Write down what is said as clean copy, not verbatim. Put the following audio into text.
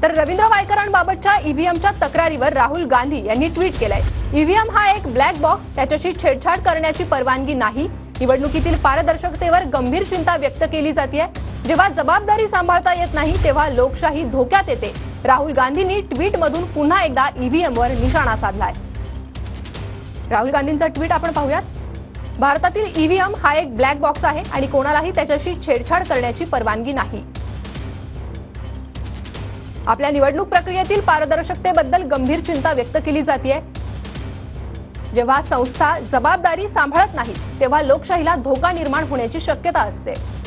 तर रवींद्र वायकरांबाबतच्या ईव्हीएमच्या तक्रारीवर राहुल गांधी यांनी ट्विट केलंय। ईव्हीएम हा एक ब्लॅक बॉक्स, त्याच्याशी छेडछाड करण्याची परवानगी नाही। निवडणुकीतील पारदर्शकतेवर गंभीर चिंता व्यक्त केली जाते। जेव्हा जबाबदारी सांभाळता येत नाही तेव्हा लोकशाही धोक्यात येते। राहुल गांधींनी ट्विटमधून पुन्हा एकदा ईव्हीएमवर निशाणा साधलाय। राहुल गांधींचा ट्विट आपण पाहूयात। भारतातील ईव्हीएम हा एक ब्लॅक बॉक्स आहे आणि कोणालाही त्याच्याशी छेडछाड करण्याची परवानगी नाही। आपल्या निवडणूक प्रक्रियेतील पारदर्शकतेबद्दल गंभीर चिंता व्यक्त केली जाते। जेव्हा संस्था जबाबदारी सांभाळत नाही तेव्हा लोकशाहीला धोका निर्माण होण्याची शक्यता असते।